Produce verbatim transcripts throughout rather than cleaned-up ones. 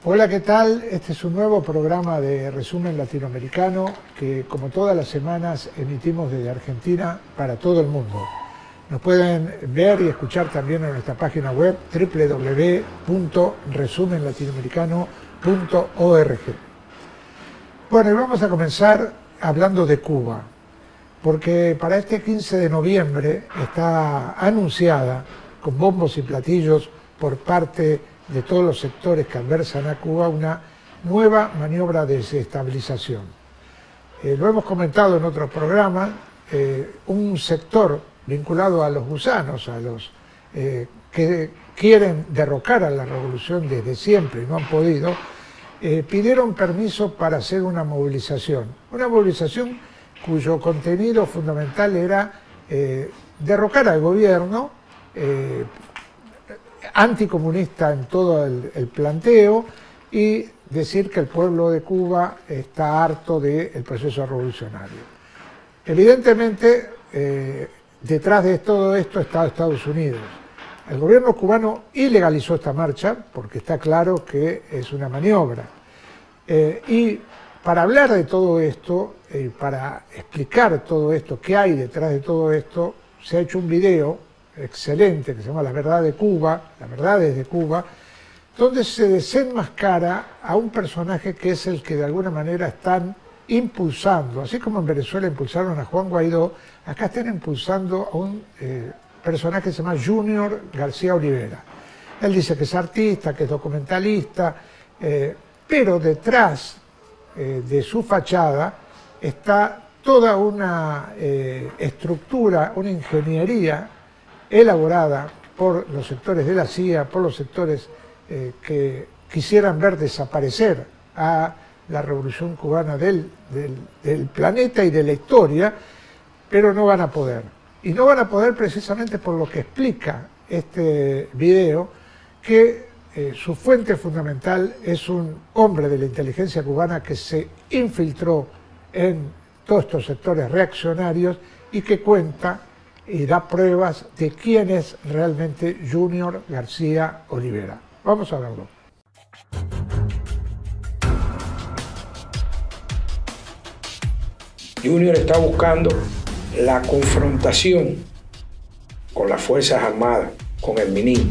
Hola, ¿qué tal? Este es un nuevo programa de Resumen Latinoamericano que, como todas las semanas, emitimos desde Argentina para todo el mundo. Nos pueden ver y escuchar también en nuestra página web doble u doble u doble u punto resumen latinoamericano punto org. Bueno, y vamos a comenzar hablando de Cuba, porque para este quince de noviembre está anunciada con bombos y platillos por parte de todos los sectores que adversan a Cuba una nueva maniobra de desestabilización. Eh, lo hemos comentado en otros programas, eh, un sector vinculado a los gusanos, a los eh, que quieren derrocar a la revolución desde siempre y no han podido, eh, pidieron permiso para hacer una movilización. Una movilización cuyo contenido fundamental era eh, derrocar al gobierno, eh, anticomunista en todo el, el planteo, y decir que el pueblo de Cuba está harto del proceso revolucionario. Evidentemente, eh, detrás de todo esto está Estados Unidos. El gobierno cubano ilegalizó esta marcha porque está claro que es una maniobra. Eh, y para hablar de todo esto, eh, para explicar todo esto, qué hay detrás de todo esto, se ha hecho un video excelente que se llama La Verdad de Cuba, La Verdad desde Cuba, donde se desenmascara a un personaje que es el que de alguna manera están impulsando, así como en Venezuela impulsaron a Juan Guaidó, acá están impulsando a un eh, personaje que se llama Junior García Olivera. Él dice que es artista, que es documentalista, eh, pero detrás eh, de su fachada está toda una eh, estructura, una ingeniería elaborada por los sectores de la C I A, por los sectores eh, que quisieran ver desaparecer a la revolución cubana del, del, del planeta y de la historia, pero no van a poder. Y no van a poder precisamente por lo que explica este video, que eh, su fuente fundamental es un hombre de la inteligencia cubana que se infiltró en todos estos sectores reaccionarios y que cuenta y da pruebas de quién es realmente Junior García Olivera. Vamos a verlo. Junior está buscando la confrontación con las Fuerzas Armadas, con el MINIM.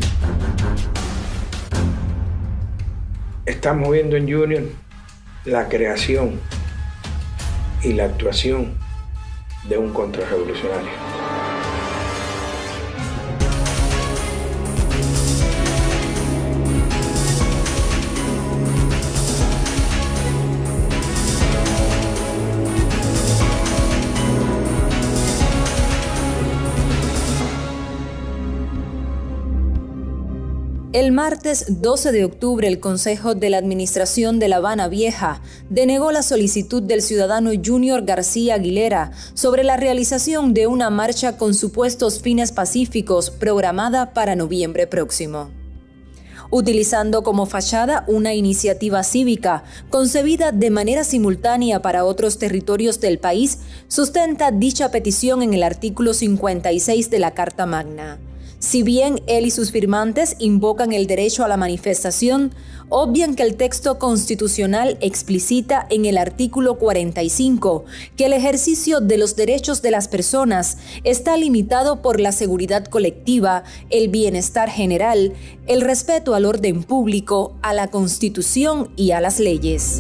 Estamos viendo en Junior la creación y la actuación de un contrarrevolucionario. El martes doce de octubre, el Consejo de la Administración de La Habana Vieja denegó la solicitud del ciudadano Junior García Aguilera sobre la realización de una marcha con supuestos fines pacíficos programada para noviembre próximo. Utilizando como fachada una iniciativa cívica concebida de manera simultánea para otros territorios del país, sustenta dicha petición en el artículo cincuenta y seis de la Carta Magna. Si bien él y sus firmantes invocan el derecho a la manifestación, obvian que el texto constitucional explicita en el artículo cuarenta y cinco que el ejercicio de los derechos de las personas está limitado por la seguridad colectiva, el bienestar general, el respeto al orden público, a la Constitución y a las leyes.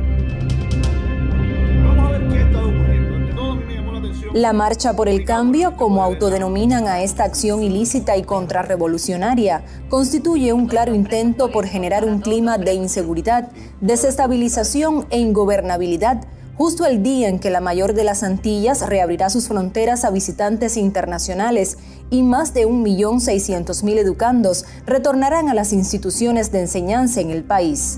La Marcha por el Cambio, como autodenominan a esta acción ilícita y contrarrevolucionaria, constituye un claro intento por generar un clima de inseguridad, desestabilización e ingobernabilidad, justo el día en que la mayor de las Antillas reabrirá sus fronteras a visitantes internacionales y más de un millón seiscientos mil educandos retornarán a las instituciones de enseñanza en el país.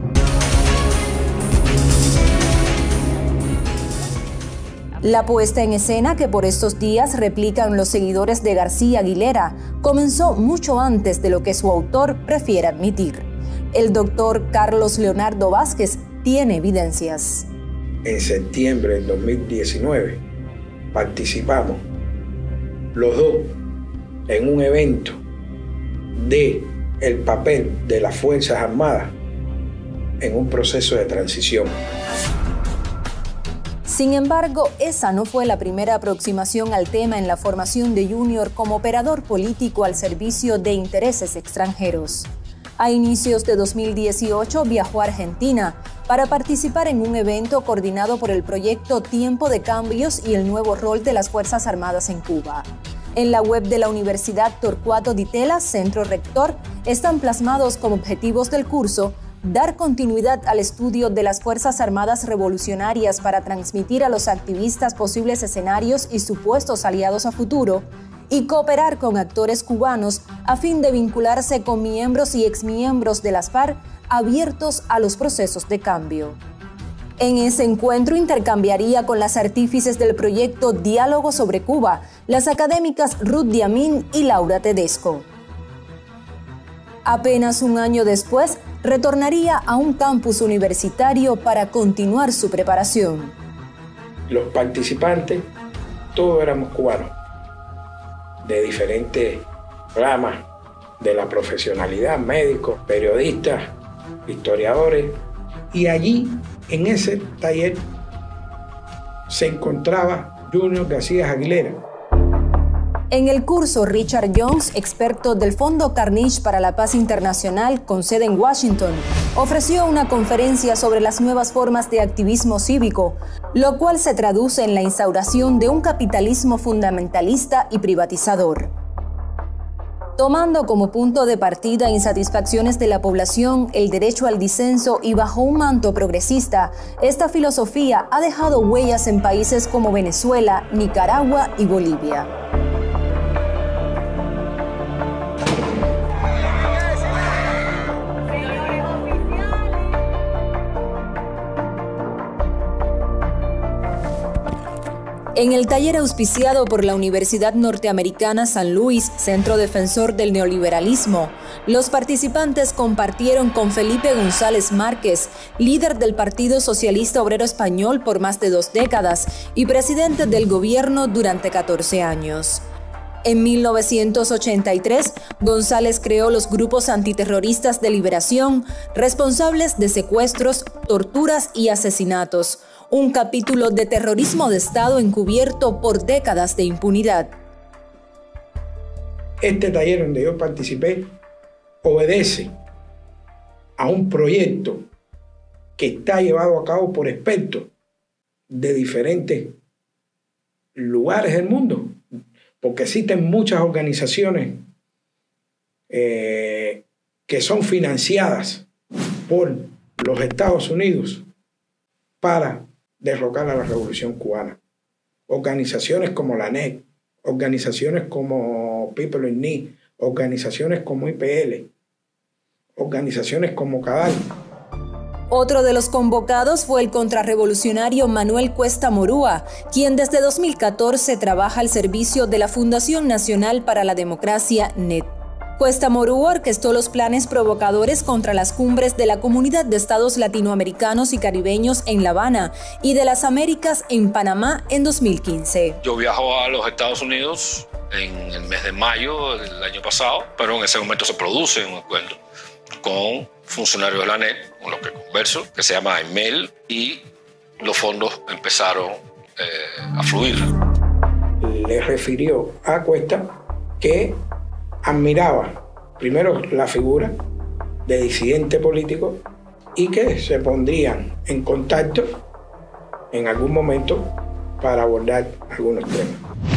La puesta en escena que por estos días replican los seguidores de García Aguilera comenzó mucho antes de lo que su autor prefiere admitir. El doctor Carlos Leonardo Vázquez tiene evidencias. En septiembre del dos mil diecinueve participamos los dos en un evento de el papel de las Fuerzas Armadas en un proceso de transición. Sin embargo, esa no fue la primera aproximación al tema en la formación de Junior como operador político al servicio de intereses extranjeros. A inicios de dos mil dieciocho viajó a Argentina para participar en un evento coordinado por el proyecto Tiempo de Cambios y el nuevo rol de las Fuerzas Armadas en Cuba. En la web de la Universidad Torcuato Di Tella, centro rector, están plasmados como objetivos del curso dar continuidad al estudio de las Fuerzas Armadas Revolucionarias para transmitir a los activistas posibles escenarios y supuestos aliados a futuro, y cooperar con actores cubanos a fin de vincularse con miembros y exmiembros de las FARC abiertos a los procesos de cambio. En ese encuentro intercambiaría con las artífices del proyecto Diálogo sobre Cuba, las académicas Ruth Diamín y Laura Tedesco. Apenas un año después, retornaría a un campus universitario para continuar su preparación. Los participantes, todos éramos cubanos, de diferentes ramas de la profesionalidad, médicos, periodistas, historiadores, y allí, en ese taller, se encontraba Junior García Aguilera. En el curso, Richard Jones, experto del Fondo Carnegie para la Paz Internacional con sede en Washington, ofreció una conferencia sobre las nuevas formas de activismo cívico, lo cual se traduce en la instauración de un capitalismo fundamentalista y privatizador. Tomando como punto de partida insatisfacciones de la población, el derecho al disenso y bajo un manto progresista, esta filosofía ha dejado huellas en países como Venezuela, Nicaragua y Bolivia. En el taller auspiciado por la Universidad Norteamericana San Luis, Centro Defensor del Neoliberalismo, los participantes compartieron con Felipe González Márquez, líder del Partido Socialista Obrero Español por más de dos décadas y presidente del gobierno durante catorce años. En mil novecientos ochenta y tres, González creó los grupos antiterroristas de liberación, responsables de secuestros, torturas y asesinatos, un capítulo de terrorismo de Estado encubierto por décadas de impunidad. Este taller donde yo participé obedece a un proyecto que está llevado a cabo por expertos de diferentes lugares del mundo, porque existen muchas organizaciones eh, que son financiadas por los Estados Unidos para derrocar a la Revolución Cubana. Organizaciones como la N E C, organizaciones como People in Need, organizaciones como I P L, organizaciones como CADAL. Otro de los convocados fue el contrarrevolucionario Manuel Cuesta Morúa, quien desde dos mil catorce trabaja al servicio de la Fundación Nacional para la Democracia, N E D. Cuesta Morúa orquestó los planes provocadores contra las cumbres de la Comunidad de Estados Latinoamericanos y Caribeños en La Habana y de las Américas en Panamá en dos mil quince. Yo viajo a los Estados Unidos en el mes de mayo del año pasado, pero en ese momento se produce un acuerdo con funcionarios de la N E D, con los que converso, que se llama Aimel, y los fondos empezaron eh, a fluir. Le refirió a Cuesta que admiraba primero la figura de disidente político y que se pondrían en contacto en algún momento para abordar algunos temas.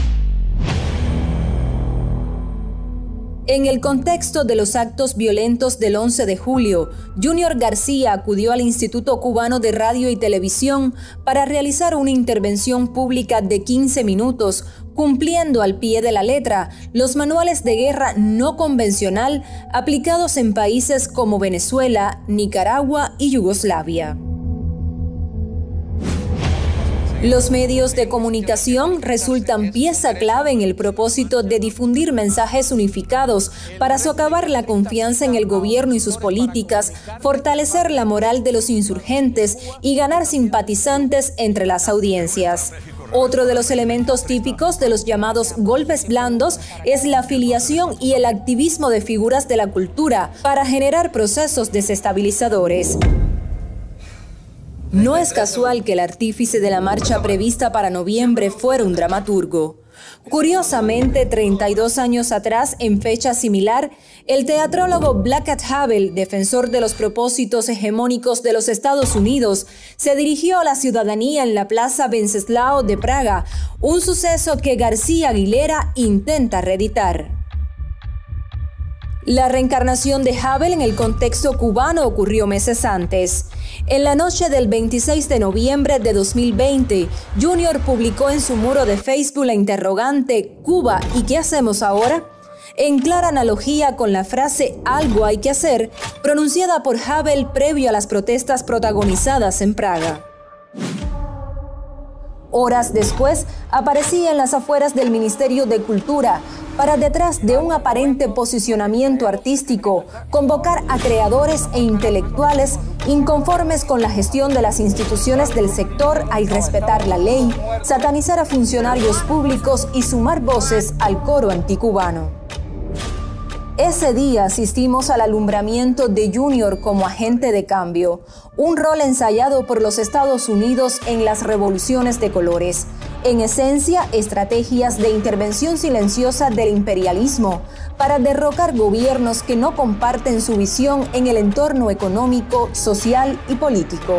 En el contexto de los actos violentos del once de julio, Junior García acudió al Instituto Cubano de Radio y Televisión para realizar una intervención pública de quince minutos, cumpliendo al pie de la letra los manuales de guerra no convencional aplicados en países como Venezuela, Nicaragua y Yugoslavia. Los medios de comunicación resultan pieza clave en el propósito de difundir mensajes unificados para socavar la confianza en el gobierno y sus políticas, fortalecer la moral de los insurgentes y ganar simpatizantes entre las audiencias. Otro de los elementos típicos de los llamados golpes blandos es la afiliación y el activismo de figuras de la cultura para generar procesos desestabilizadores. No es casual que el artífice de la marcha prevista para noviembre fuera un dramaturgo. Curiosamente, treinta y dos años atrás, en fecha similar, el teatrólogo Blackett Havel, defensor de los propósitos hegemónicos de los Estados Unidos, se dirigió a la ciudadanía en la Plaza Wenceslao de Praga, un suceso que García Aguilera intenta reeditar. La reencarnación de Havel en el contexto cubano ocurrió meses antes. En la noche del veintiséis de noviembre de dos mil veinte, Junior publicó en su muro de Facebook la interrogante «¿Cuba? ¿Y qué hacemos ahora?», en clara analogía con la frase «algo hay que hacer», pronunciada por Havel previo a las protestas protagonizadas en Praga. Horas después, aparecía en las afueras del Ministerio de Cultura para, detrás de un aparente posicionamiento artístico, convocar a creadores e intelectuales inconformes con la gestión de las instituciones del sector a irrespetar la ley, satanizar a funcionarios públicos y sumar voces al coro anticubano. Ese día asistimos al alumbramiento de Junior como agente de cambio, un rol ensayado por los Estados Unidos en las revoluciones de colores. En esencia, estrategias de intervención silenciosa del imperialismo para derrocar gobiernos que no comparten su visión en el entorno económico, social y político.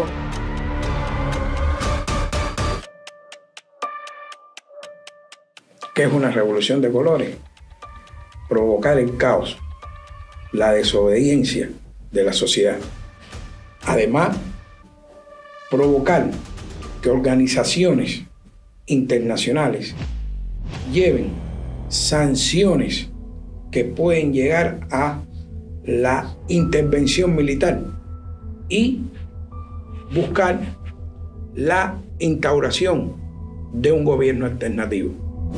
¿Qué es una revolución de colores? Provocar el caos, la desobediencia de la sociedad. Además, provocar que organizaciones internacionales lleven sanciones que pueden llegar a la intervención militar y buscar la instauración de un gobierno alternativo.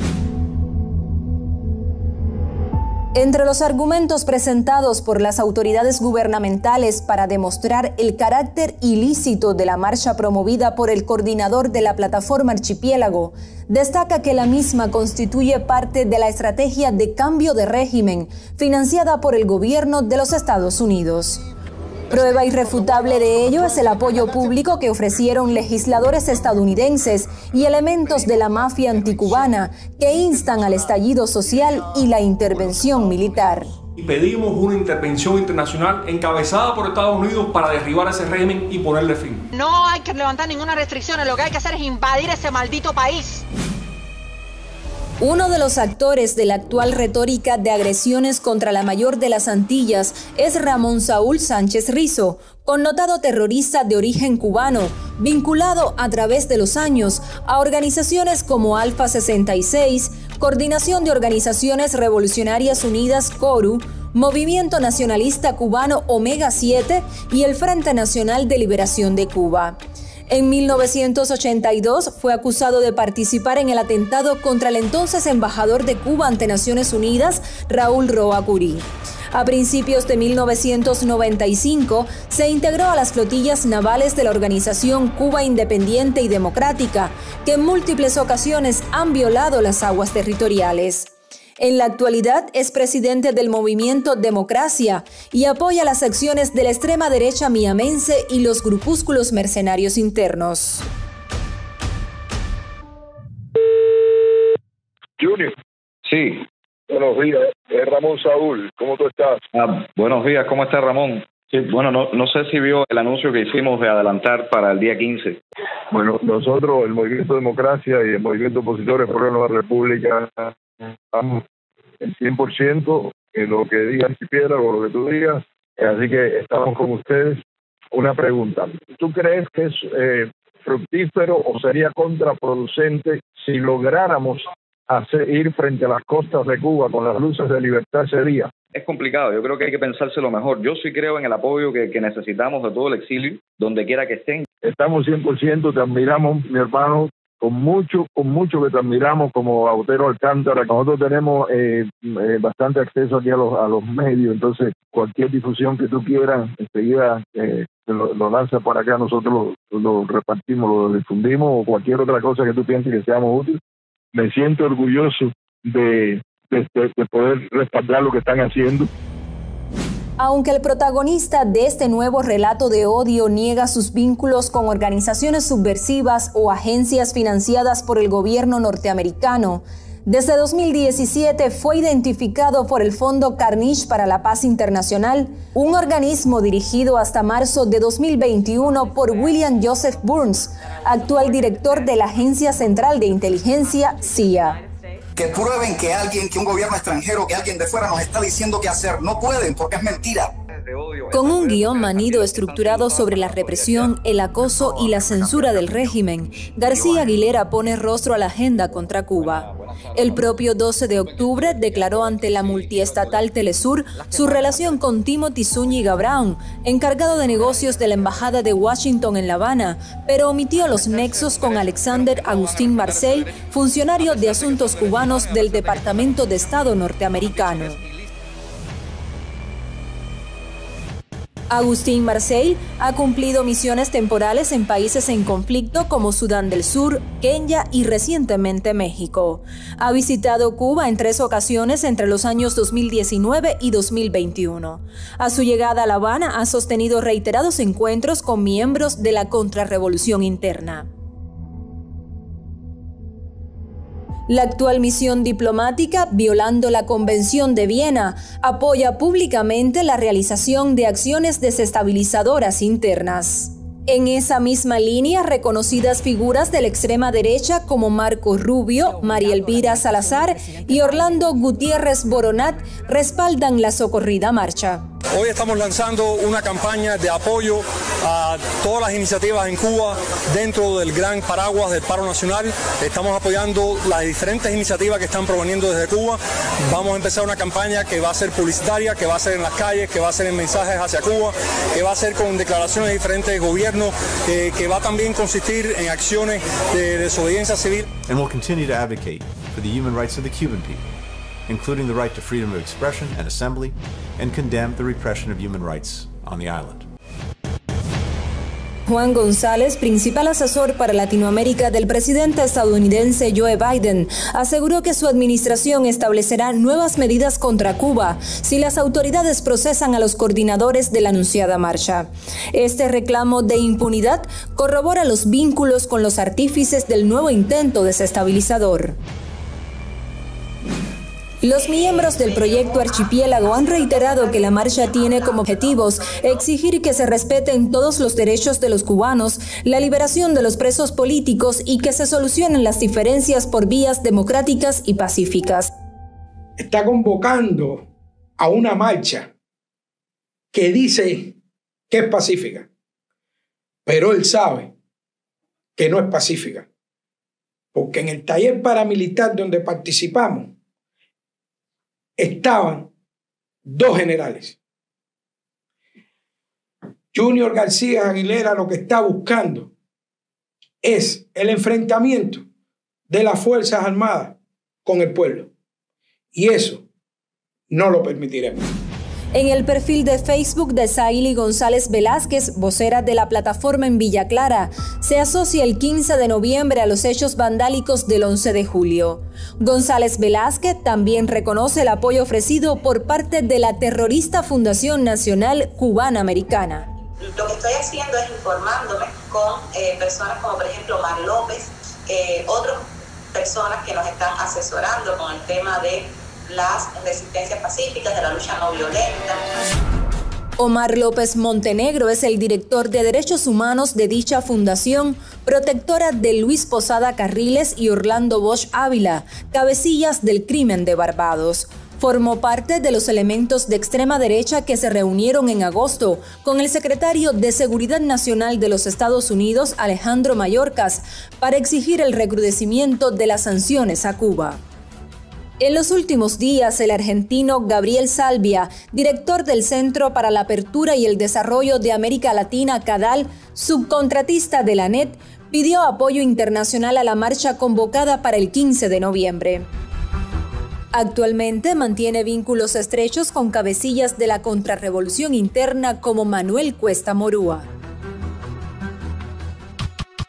Entre los argumentos presentados por las autoridades gubernamentales para demostrar el carácter ilícito de la marcha promovida por el coordinador de la plataforma Archipiélago, destaca que la misma constituye parte de la estrategia de cambio de régimen financiada por el gobierno de los Estados Unidos. Prueba irrefutable de ello es el apoyo público que ofrecieron legisladores estadounidenses y elementos de la mafia anticubana que instan al estallido social y la intervención militar. Y pedimos una intervención internacional encabezada por Estados Unidos para derribar ese régimen y ponerle fin. No hay que levantar ninguna restricción, lo que hay que hacer es invadir ese maldito país. Uno de los actores de la actual retórica de agresiones contra la mayor de las Antillas es Ramón Saúl Sánchez Rizo, connotado terrorista de origen cubano, vinculado a través de los años a organizaciones como Alfa sesenta y seis, Coordinación de Organizaciones Revolucionarias Unidas CORU, Movimiento Nacionalista Cubano Omega siete y el Frente Nacional de Liberación de Cuba. En mil novecientos ochenta y dos fue acusado de participar en el atentado contra el entonces embajador de Cuba ante Naciones Unidas, Raúl Roa Curí. A principios de mil novecientos noventa y cinco se integró a las flotillas navales de la organización Cuba Independiente y Democrática, que en múltiples ocasiones han violado las aguas territoriales. En la actualidad es presidente del movimiento Democracia y apoya las acciones de la extrema derecha miamense y los grupúsculos mercenarios internos. Junior. Sí. Buenos días, es Ramón Saúl. ¿Cómo tú estás? Ah, buenos días, ¿cómo está Ramón? Sí, bueno, no, no sé si vio el anuncio que hicimos de adelantar para el día quince. Bueno, nosotros, el Movimiento Democracia y el Movimiento Opositores por la Nueva República, estamos el cien por ciento en lo que diga Archipiélago, lo que tú digas, así que estamos con ustedes. Una pregunta, ¿tú crees que es eh, fructífero o sería contraproducente si lográramos hacer ir frente a las costas de Cuba con las luces de libertad ese día? Es complicado, yo creo que hay que pensárselo mejor. Yo sí creo en el apoyo que, que necesitamos de todo el exilio, donde quiera que estén. Estamos cien por ciento, te admiramos, mi hermano, con mucho, con mucho que te admiramos como Autero Alcántara. Nosotros tenemos eh, eh, bastante acceso aquí a los, a los medios, entonces cualquier difusión que tú quieras, enseguida eh, lo, lo lanzas por acá, nosotros lo, lo repartimos, lo difundimos, o cualquier otra cosa que tú pienses que seamos útiles. Me siento orgulloso de, de, de poder respaldar lo que están haciendo. Aunque el protagonista de este nuevo relato de odio niega sus vínculos con organizaciones subversivas o agencias financiadas por el gobierno norteamericano, desde dos mil diecisiete fue identificado por el Fondo Carnegie para la Paz Internacional, un organismo dirigido hasta marzo de dos mil veintiuno por William Joseph Burns, actual director de la Agencia Central de Inteligencia, C I A. Que prueben que alguien, que un gobierno extranjero, que alguien de fuera nos está diciendo qué hacer. No pueden, porque es mentira. Con un guión manido estructurado sobre la represión, el acoso y la censura del régimen, García Aguilera pone rostro a la agenda contra Cuba. El propio doce de octubre declaró ante la multiestatal Telesur su relación con Timothy Zúñiga Brown, encargado de negocios de la Embajada de Washington en La Habana, pero omitió los nexos con Alexander Agustín Marcel, funcionario de asuntos cubanos del Departamento de Estado norteamericano. Agustín Marcel ha cumplido misiones temporales en países en conflicto como Sudán del Sur, Kenia y recientemente México. Ha visitado Cuba en tres ocasiones entre los años dos mil diecinueve y dos mil veintiuno. A su llegada a La Habana ha sostenido reiterados encuentros con miembros de la contrarrevolución interna. La actual misión diplomática, violando la Convención de Viena, apoya públicamente la realización de acciones desestabilizadoras internas. En esa misma línea, reconocidas figuras de la extrema derecha como Marco Rubio, María Elvira Salazar y Orlando Gutiérrez Boronat respaldan la socorrida marcha. Hoy estamos lanzando una campaña de apoyo a todas las iniciativas en Cuba dentro del gran paraguas del paro nacional. Estamos apoyando las diferentes iniciativas que están proveniendo desde Cuba. Vamos a empezar una campaña que va a ser publicitaria, que va a ser en las calles, que va a ser en mensajes hacia Cuba, que va a ser con declaraciones de diferentes gobiernos, eh, que va también a consistir en acciones de desobediencia civil. And we'll continue to advocate for the human rights of the Cuban people, including the right to freedom of expression and assembly, and condemn the repression of human rights on the island. Juan González, principal asesor para Latinoamérica del presidente estadounidense Joe Biden, aseguró que su administración establecerá nuevas medidas contra Cuba si las autoridades procesan a los coordinadores de la anunciada marcha. Este reclamo de impunidad corrobora los vínculos con los artífices del nuevo intento desestabilizador. Los miembros del proyecto Archipiélago han reiterado que la marcha tiene como objetivos exigir que se respeten todos los derechos de los cubanos, la liberación de los presos políticos y que se solucionen las diferencias por vías democráticas y pacíficas. Está convocando a una marcha que dice que es pacífica, pero él sabe que no es pacífica, porque en el taller paramilitar donde participamos estaban dos generales. Junior García Aguilera lo que está buscando es el enfrentamiento de las Fuerzas Armadas con el pueblo. Y eso no lo permitiremos. En el perfil de Facebook de Saily González Velázquez, vocera de la plataforma en Villa Clara, se asocia el quince de noviembre a los hechos vandálicos del once de julio. González Velázquez también reconoce el apoyo ofrecido por parte de la terrorista Fundación Nacional Cubana Americana. Lo que estoy haciendo es informándome con eh, personas como por ejemplo Mar López, eh, otras personas que nos están asesorando con el tema de las resistencias pacíficas, de la lucha no violenta. Omar López Montenegro es el director de Derechos Humanos de dicha fundación, protectora de Luis Posada Carriles y Orlando Bosch Ávila, cabecillas del crimen de Barbados. Formó parte de los elementos de extrema derecha que se reunieron en agosto con el secretario de Seguridad Nacional de los Estados Unidos, Alejandro Mayorkas, para exigir el recrudecimiento de las sanciones a Cuba. En los últimos días, el argentino Gabriel Salvia, director del Centro para la Apertura y el Desarrollo de América Latina, CADAL, subcontratista de la A N E T, pidió apoyo internacional a la marcha convocada para el quince de noviembre. Actualmente mantiene vínculos estrechos con cabecillas de la contrarrevolución interna como Manuel Cuesta Morúa.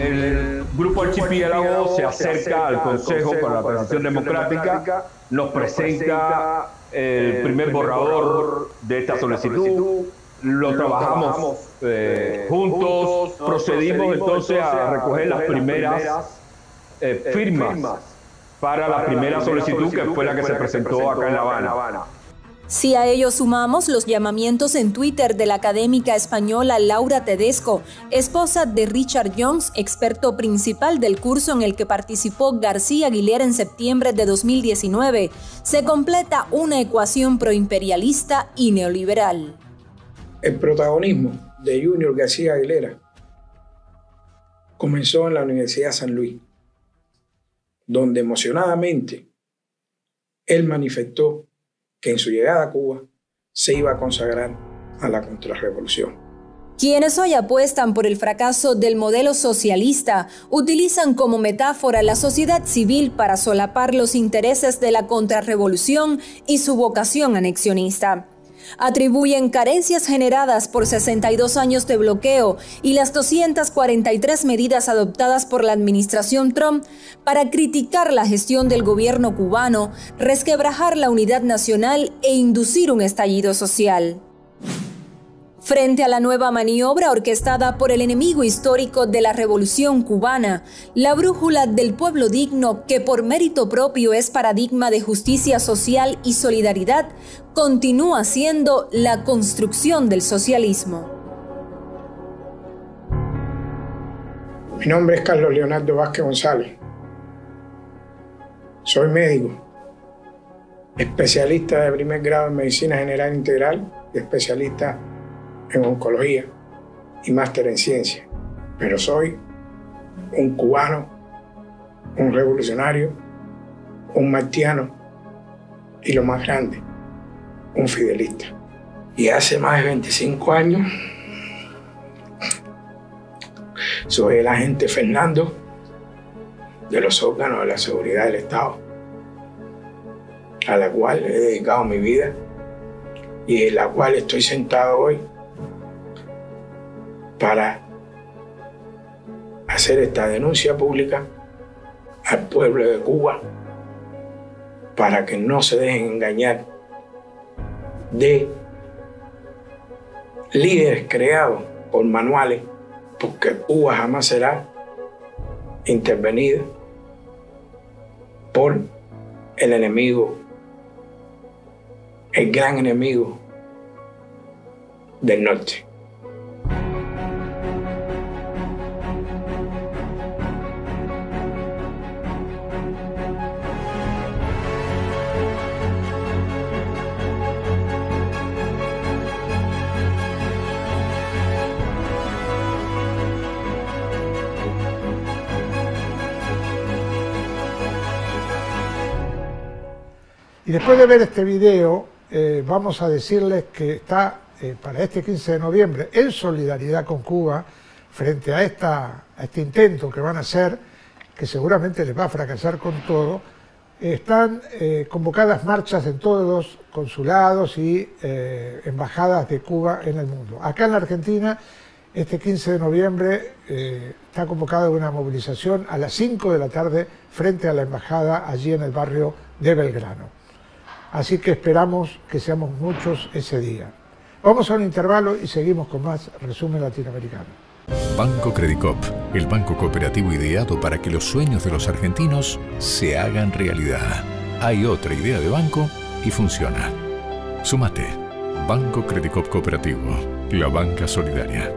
el Grupo Archipiélago se acerca al Consejo para la Transición Democrática, nos presenta el primer borrador de esta solicitud, lo trabajamos eh, juntos, procedimos entonces a recoger las primeras eh, firmas para la primera solicitud que fue la que se presentó acá en La Habana. Si a ello sumamos los llamamientos en Twitter de la académica española Laura Tedesco, esposa de Richard Jones, experto principal del curso en el que participó García Aguilera en septiembre de dos mil diecinueve, se completa una ecuación proimperialista y neoliberal. El protagonismo de Junior García Aguilera comenzó en la Universidad San Luis, donde emocionadamente él manifestó que en su llegada a Cuba se iba a consagrar a la contrarrevolución. Quienes hoy apuestan por el fracaso del modelo socialista utilizan como metáfora la sociedad civil para solapar los intereses de la contrarrevolución y su vocación anexionista. Atribuyen carencias generadas por sesenta y dos años de bloqueo y las doscientas cuarenta y tres medidas adoptadas por la administración Trump para criticar la gestión del gobierno cubano, resquebrajar la unidad nacional e inducir un estallido social. Frente a la nueva maniobra orquestada por el enemigo histórico de la revolución cubana, la brújula del pueblo digno, que por mérito propio es paradigma de justicia social y solidaridad, continúa siendo la construcción del socialismo. Mi nombre es Carlos Leonardo Vázquez González. Soy médico, especialista de primer grado en Medicina General Integral y especialista en oncología y máster en ciencia, pero soy un cubano, un revolucionario, un martiano y lo más grande, un fidelista. Y hace más de veinticinco años soy el agente Fernando de los órganos de la seguridad del Estado, a la cual he dedicado mi vida y en la cual estoy sentado hoy para hacer esta denuncia pública al pueblo de Cuba para que no se dejen engañar de líderes creados por manuales, porque Cuba jamás será intervenida por el enemigo, el gran enemigo del norte. Y después de ver este video, eh, vamos a decirles que está eh, para este quince de noviembre, en solidaridad con Cuba, frente a, esta, a este intento que van a hacer, que seguramente les va a fracasar con todo, eh, están eh, convocadas marchas en todos los consulados y eh, embajadas de Cuba en el mundo. Acá en la Argentina, este quince de noviembre, eh, está convocada una movilización a las cinco de la tarde frente a la embajada allí en el barrio de Belgrano. Así que esperamos que seamos muchos ese día. Vamos a un intervalo y seguimos con más Resumen Latinoamericano. Banco Credicop, el banco cooperativo ideado para que los sueños de los argentinos se hagan realidad. Hay otra idea de banco y funciona. Súmate. Banco Credicop Cooperativo, la banca solidaria.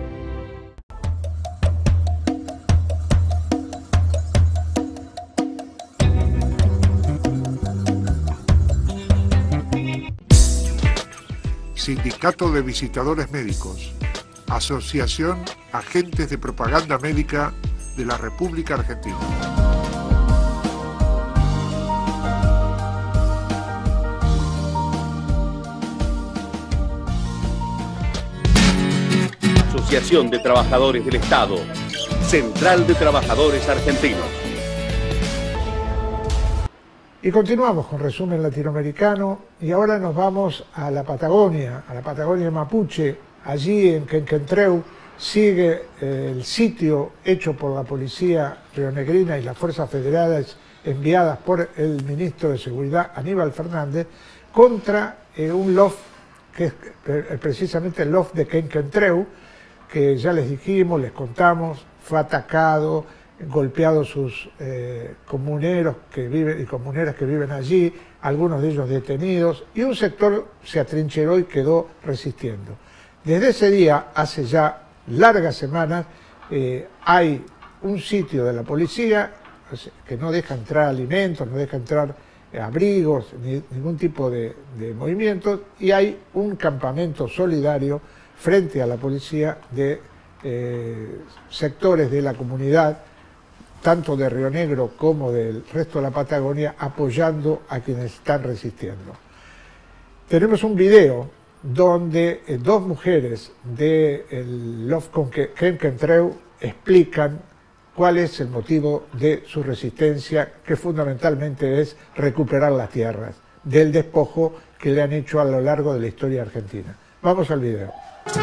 Sindicato de Visitadores Médicos, Asociación Agentes de Propaganda Médica de la República Argentina. Asociación de Trabajadores del Estado, Central de Trabajadores Argentinos. Y continuamos con Resumen Latinoamericano y ahora nos vamos a la Patagonia, a la Patagonia mapuche. Allí en Quenquentreu sigue eh, el sitio hecho por la policía rionegrina y las fuerzas federales enviadas por el ministro de Seguridad Aníbal Fernández contra eh, un loft, que es eh, precisamente el loft de Quenquentreu, que ya les dijimos, les contamos, fue atacado, golpeado sus eh, comuneros que viven y comuneras que viven allí, algunos de ellos detenidos, y un sector se atrincheró y quedó resistiendo. Desde ese día, hace ya largas semanas, eh, hay un sitio de la policía que no deja entrar alimentos, no deja entrar eh, abrigos, ni, ningún tipo de, de movimientos, y hay un campamento solidario frente a la policía de eh, sectores de la comunidad, tanto de Río Negro como del resto de la Patagonia, apoyando a quienes están resistiendo. Tenemos un video donde eh, dos mujeres del Loft Quenquentreu explican cuál es el motivo de su resistencia, que fundamentalmente es recuperar las tierras del despojo que le han hecho a lo largo de la historia argentina. Vamos al video.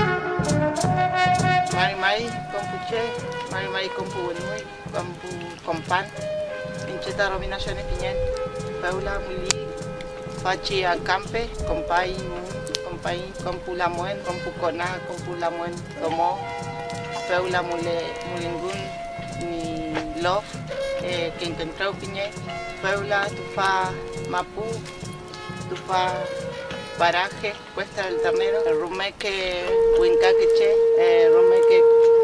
Mai mai kompuche, mai mai kompu unui, kompu kompan, pincheta robina shane piñen, paula muli, fachi acampe, compai mu, compai kompu lamuen, kompu kona, kompu lamuen tomo, paula mule mulingun ni lof, eh, que encontró piñe, paula tufa mapu, tufa paraje, Cuesta del Ternero, Rumeque, Huincaqueche, Rumeque,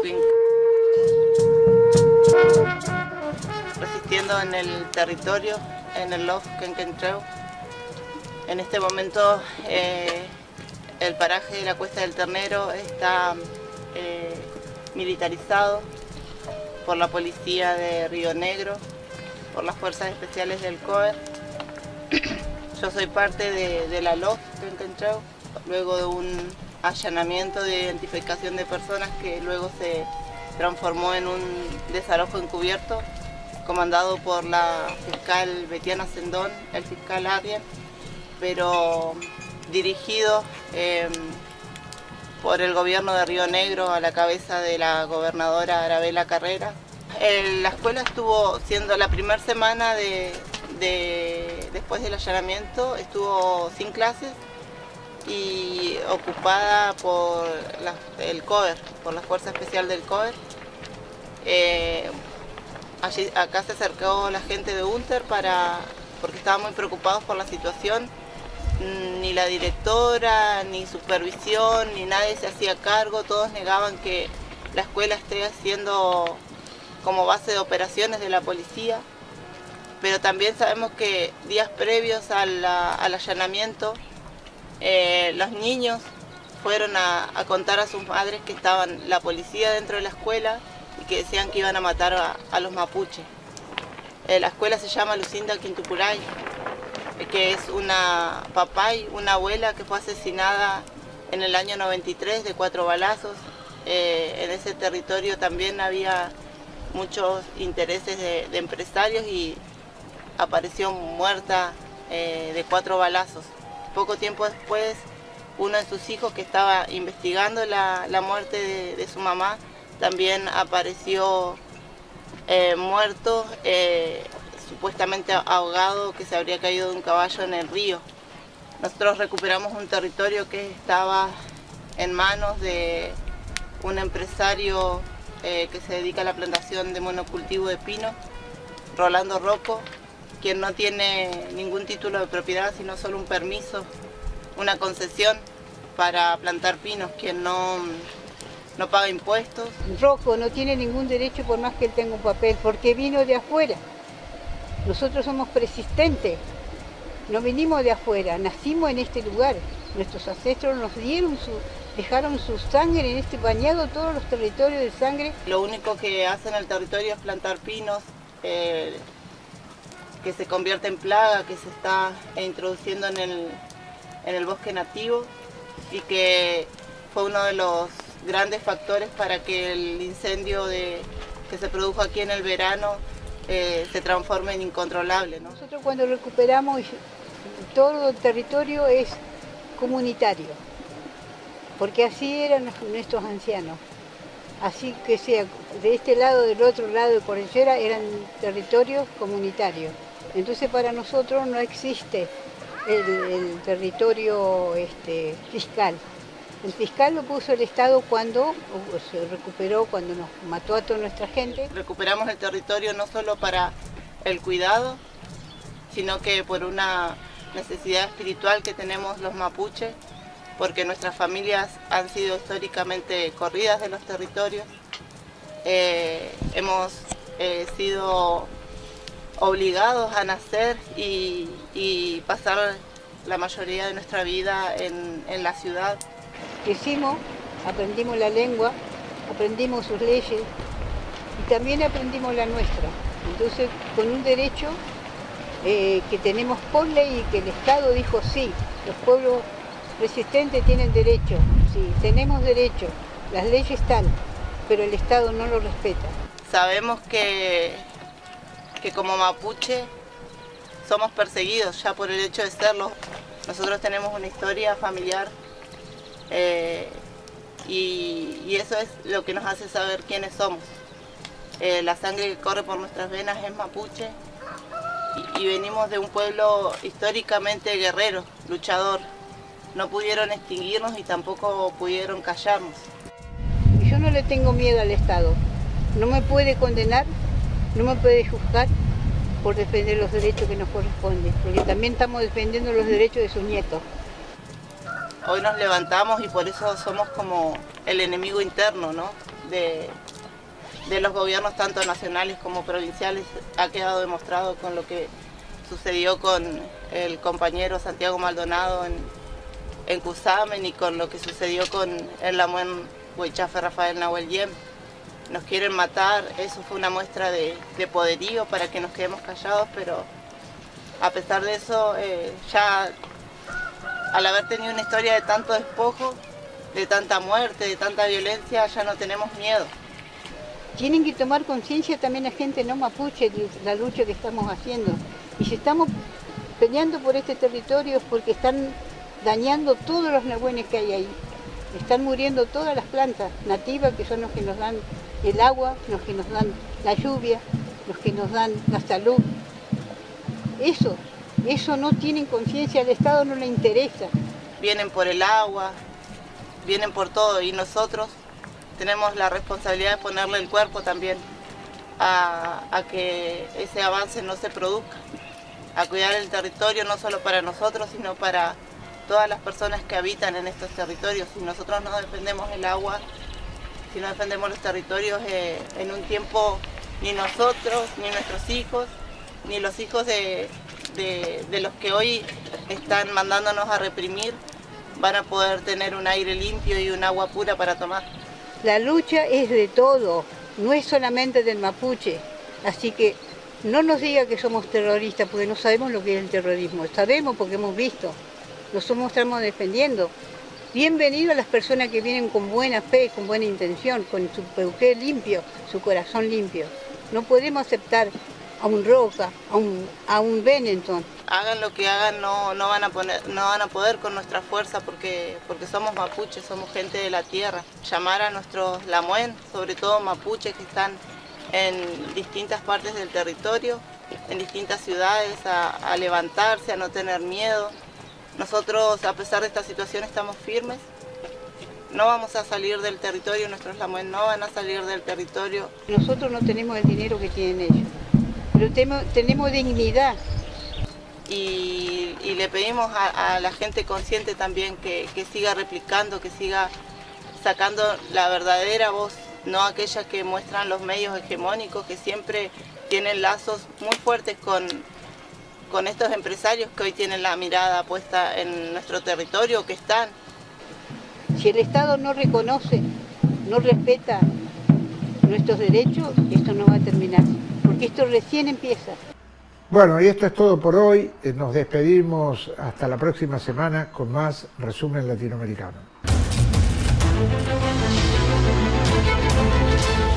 resistiendo en el territorio, en el Loft Quenquentreu. En este momento eh, el paraje de la Cuesta del Ternero está eh, militarizado por la policía de Río Negro, por las fuerzas especiales del C O E R. Yo soy parte de, de la Loft Quenquentreu, luego de un allanamiento de identificación de personas que luego se transformó en un desalojo encubierto, comandado por la fiscal Betiana Sendón, el fiscal Arjen, pero dirigido eh, por el gobierno de Río Negro a la cabeza de la gobernadora Arabela Carrera. Eh, la escuela estuvo siendo la primera semana de, de, después del allanamiento, estuvo sin clases y ocupada por la, el C O E R, por la Fuerza Especial del C O E R. Eh, allí, acá se acercó la gente de UNTER para, porque estaban muy preocupados por la situación. Ni la directora, ni supervisión, ni nadie se hacía cargo, todos negaban que la escuela esté haciendo como base de operaciones de la policía, pero también sabemos que días previos al, al allanamiento, eh, los niños fueron a, a contar a sus madres que estaban la policía dentro de la escuela y que decían que iban a matar a, a los mapuches. Eh, la escuela se llama Lucinda Quintupuray, que es una papay, una abuela que fue asesinada en el año noventa y tres de cuatro balazos. Eh, en ese territorio también había muchos intereses de, de empresarios y apareció muerta eh, de cuatro balazos. Poco tiempo después, uno de sus hijos que estaba investigando la, la muerte de, de su mamá también apareció eh, muerto, eh, supuestamente ahogado, que se habría caído de un caballo en el río. Nosotros recuperamos un territorio que estaba en manos de un empresario eh, que se dedica a la plantación de monocultivo de pino, Rolando Rocco, quien no tiene ningún título de propiedad, sino solo un permiso, una concesión para plantar pinos, quien no, no paga impuestos. Rocco no tiene ningún derecho por más que él tenga un papel, porque vino de afuera. Nosotros somos persistentes, no venimos de afuera, nacimos en este lugar. Nuestros ancestros nos dieron su, dejaron su sangre en este bañado, todos los territorios de sangre. Lo único que hacen en el territorio es plantar pinos, eh, que se convierte en plaga, que se está introduciendo en el, en el bosque nativo y que fue uno de los grandes factores para que el incendio de, que se produjo aquí en el verano Eh, se transforma en incontrolable, ¿no? Nosotros cuando recuperamos todo el territorio es comunitario, porque así eran nuestros ancianos. así que sea de este lado o del otro lado de cordillera, eran territorios comunitarios. Entonces para nosotros no existe el, el territorio este, fiscal. El fiscal lo puso el Estado cuando se recuperó, cuando nos mató a toda nuestra gente. Recuperamos el territorio no solo para el cuidado, sino que por una necesidad espiritual que tenemos los mapuches, porque nuestras familias han sido históricamente corridas de los territorios. Eh, hemos eh, sido obligados a nacer y, y pasar la mayoría de nuestra vida en, en la ciudad. Crecimos, aprendimos la lengua, aprendimos sus leyes y también aprendimos la nuestra. Entonces, con un derecho eh, que tenemos por ley y que el Estado dijo sí, los pueblos resistentes tienen derecho, sí, tenemos derecho, las leyes están, pero el Estado no lo respeta. Sabemos que, que como mapuche somos perseguidos ya por el hecho de serlo. Nosotros tenemos una historia familiar eh, y, y eso es lo que nos hace saber quiénes somos. Eh, la sangre que corre por nuestras venas es mapuche y, y venimos de un pueblo históricamente guerrero, luchador. No pudieron extinguirnos y tampoco pudieron callarnos. Yo no le tengo miedo al Estado. No me puede condenar, no me puede juzgar por defender los derechos que nos corresponden, porque también estamos defendiendo los derechos de sus nietos. Hoy nos levantamos y por eso somos como el enemigo interno, ¿no? de, de los gobiernos tanto nacionales como provinciales. Ha quedado demostrado con lo que sucedió con el compañero Santiago Maldonado en, en Cusamen y con lo que sucedió con el Lamuén Huichafe Rafael Nahuel Yem. Nos quieren matar, eso fue una muestra de, de poderío para que nos quedemos callados, pero a pesar de eso, eh, ya al haber tenido una historia de tanto despojo, de tanta muerte, de tanta violencia, ya no tenemos miedo. Tienen que tomar conciencia también la gente no mapuche de la lucha que estamos haciendo. Y si estamos peleando por este territorio es porque están dañando todos los nahuenes que hay ahí. Están muriendo todas las plantas nativas que son los que nos dan el agua, los que nos dan la lluvia, los que nos dan la salud. Eso, eso no tienen conciencia, al Estado no le interesa. Vienen por el agua, vienen por todo y nosotros tenemos la responsabilidad de ponerle el cuerpo también a, a que ese avance no se produzca, a cuidar el territorio no solo para nosotros, sino para todas las personas que habitan en estos territorios. Si nosotros no defendemos el agua, si no defendemos los territorios, eh, en un tiempo ni nosotros, ni nuestros hijos, ni los hijos de, de, de los que hoy están mandándonos a reprimir, van a poder tener un aire limpio y un agua pura para tomar. La lucha es de todo, no es solamente del mapuche, así que no nos diga que somos terroristas porque no sabemos lo que es el terrorismo, sabemos porque hemos visto. Nosotros estamos defendiendo. Bienvenido a las personas que vienen con buena fe, con buena intención, con su peuqué limpio, su corazón limpio. No podemos aceptar a un Roca, a un, a un Benetton. Hagan lo que hagan, no, no, van a poner, no van a poder con nuestra fuerza porque, porque somos mapuches, somos gente de la tierra. Llamar a nuestros lamuén, sobre todo mapuches que están en distintas partes del territorio, en distintas ciudades, a, a levantarse, a no tener miedo. Nosotros, a pesar de esta situación, estamos firmes. No vamos a salir del territorio, nuestros lamuén no van a salir del territorio. Nosotros no tenemos el dinero que tienen ellos, pero tenemos, tenemos dignidad. Y, y le pedimos a, a la gente consciente también que, que siga replicando, que siga sacando la verdadera voz, no aquella que muestran los medios hegemónicos, que siempre tienen lazos muy fuertes con... con estos empresarios que hoy tienen la mirada puesta en nuestro territorio, que están. Si el Estado no reconoce, no respeta nuestros derechos, esto no va a terminar, porque esto recién empieza. Bueno, y esto es todo por hoy. Nos despedimos hasta la próxima semana con más Resumen Latinoamericano.